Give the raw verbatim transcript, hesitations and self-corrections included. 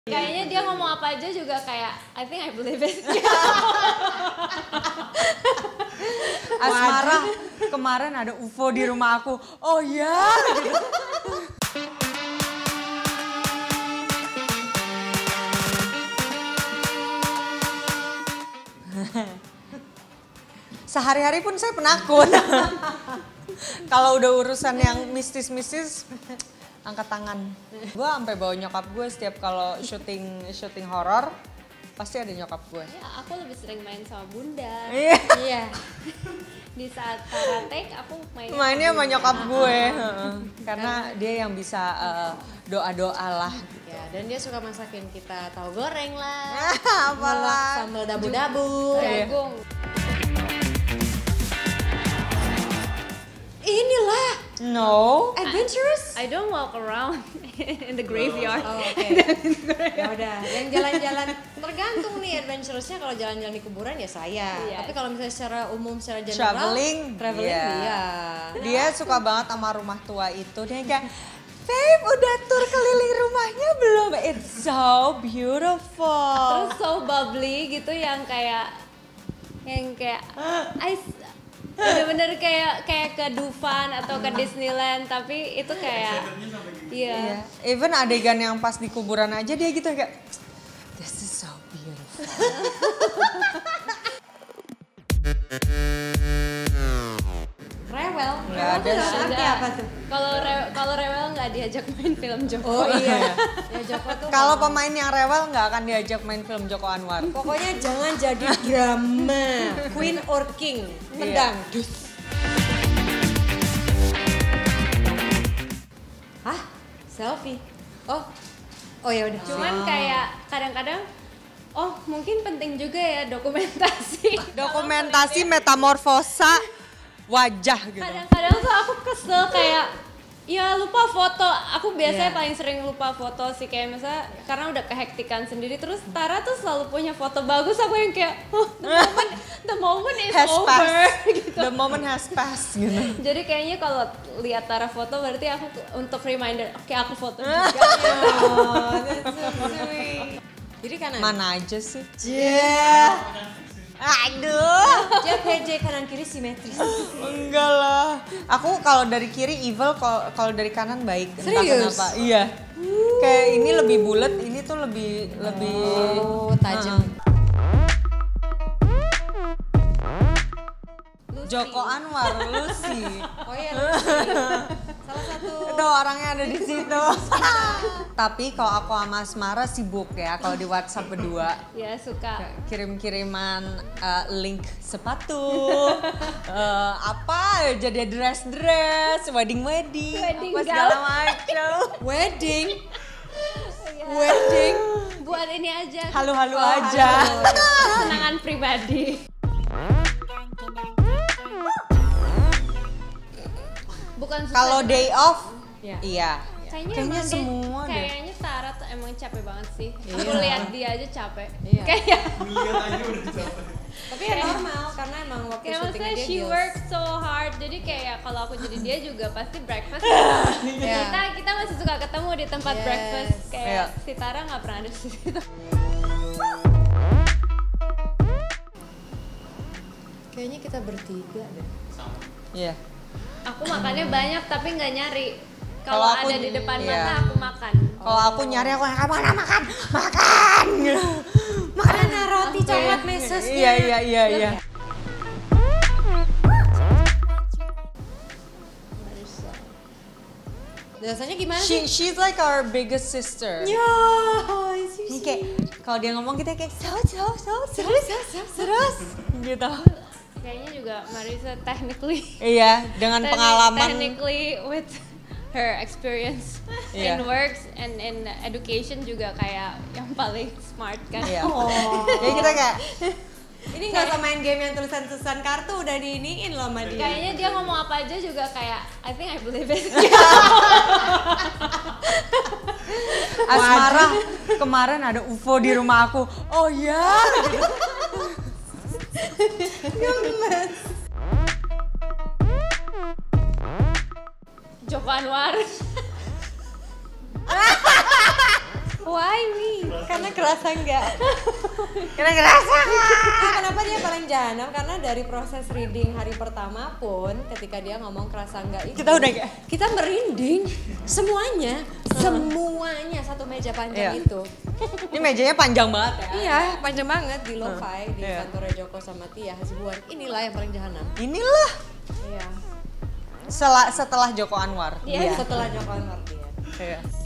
Kayaknya dia ngomong apa aja juga kayak I think I believe it. Asmara, kemarin ada U F O di rumah aku. Oh ya. Gitu. Sehari-hari pun saya penakut. Kalau udah urusan yang mistis-mistis, angkat tangan. Gue sampai bawa nyokap gue setiap kalau syuting syuting horor, pasti ada nyokap gue. Ya, aku lebih sering main sama bunda. Iya. Iya. Di saat karate aku main mainnya sama nyokap gue. Karena dia yang bisa uh, doa-doa lah. Ya, dan dia suka masakin kita tahu goreng lah. Apalah. Sambal dabu-dabu. jagung. Inilah. No. Adventurous. I don't walk around in the graveyard. Oh, oke. Ya udah, yang jalan-jalan tergantung nih adventurousnya. Kalau jalan-jalan di kuburan ya saya. Iya. Tapi kalau misalnya secara umum, secara general, Traveling, traveling iya. dia. Dia suka banget sama rumah tua itu. Dia kayak, babe udah tur keliling rumahnya belum? It's so beautiful. Terus so bubbly gitu yang kayak yang kayak I bener-bener kayak kayak ke Dufan atau ke Disneyland, tapi itu kayak iya. Yeah. Even adegan yang pas di kuburan aja dia gitu kayak, this is so beautiful. Rewel. Nggak ada Rewel sih. arti apa tuh? Kalau re- kalau rewel nggak diajak main film Joko. Oh iya. Ya Joko tuh. Kalau pemain yang rewel nggak akan diajak main film Joko Anwar. Pokoknya jangan jadi drama. Queen or king. Tendang. Iya. Hah? Selfie? Oh. Oh ya udah. Cuman kayak kadang-kadang oh mungkin penting juga ya dokumentasi. Dokumentasi metamorfosa wajah gitu. Kadang-kadang tuh aku kesel kayak ya lupa foto. Aku biasanya Yeah. paling sering lupa foto sih, kayak misalnya karena udah kehektikan sendiri. Terus Tara tuh selalu punya foto bagus, aku yang kayak oh, the moment the moment is Has over passed. gitu. The moment has passed gitu. Jadi kayaknya kalau lihat Tara foto berarti aku untuk reminder, oke aku foto juga. Oh, that's so sweet. Jadi kanan. Mana aja sih? Yeah. Aduh. Dia P J kanan kiri simetris. Enggak lah. Aku kalau dari kiri evil, kalau kalau dari kanan baik. Entah Serius? kenapa. Iya. Kayak ini lebih bulat, ini tuh lebih lebih Oh, tajam. Joko Anwar, Lucy. Oh iya, Lucy. Salah satu. Itu orangnya ada di situ. Tapi kalau aku sama Asmara sibuk ya kalau di WhatsApp berdua. Ya suka. Kirim-kiriman uh, link sepatu, uh, apa jadi dress-dress, wedding-wedding, Wedding apa segala gown. macam. Wedding. Ya. Wedding. Buat ini aja. Halu-halu Oh, aja. Kesenangan pribadi. Bukan susah Kalau juga. day off, Ya. iya. Kayaknya, Kayaknya emang dia- semua deh. Kayaknya Tara tuh emang capek banget sih. Aku Iya. lihat dia aja capek. Iya. Kayak Tapi ya normal karena emang waktu kayak syutingnya maksudnya dia she gils. works so hard. Jadi kayak kalau aku jadi dia juga pasti breakfast. Iya. Kita kita masih suka ketemu di tempat Yes. breakfast. Kayak Iya. si Tara nggak pernah ada di situ. Kayaknya kita bertiga deh. Iya. Aku makannya banyak tapi nggak nyari. Kalau Kalau aku- ada di depan iya. mata aku makan. Kalau aku nyari aku yang mana makan, makan. Mana roti coklat mesesnya? Iya iya iya iya. Rasanya gimana She sih? she's like our biggest sister. Ya, Ini kayak kalau dia ngomong kita kayak so so so terus terus gitu. Kayaknya juga Marisa technically Iya, dengan techni- pengalaman. technically with her experience Iya. in works and in education juga kayak yang paling smart kan. Iya. Oh. Jadi kita kayak Ini nggak usah main game yang tulisan-tulisan kartu udah diiniin loh sama dia. Kayaknya dia ngomong apa aja juga kayak I think I believe it. Asmara, kemarin ada U F O di rumah aku. Oh ya. Gemes. Joko Anwar. Why me? Karena kerasa enggak. Karena kerasa. Nah, kenapa dia paling jahanam? Karena dari proses reading hari pertama pun ketika dia ngomong kerasa enggak itu Kita udah kayak kita merinding semuanya, semuanya satu meja panjang Iya. itu. Ini mejanya panjang banget ya. Iya, panjang banget di Lo-Fi di Iya. kantornya Joko sama Tia Hasibuan. Inilah yang paling jahanam. Inilah Iya. setelah setelah Joko Anwar. Iya, setelah Joko Anwar dia. Iya.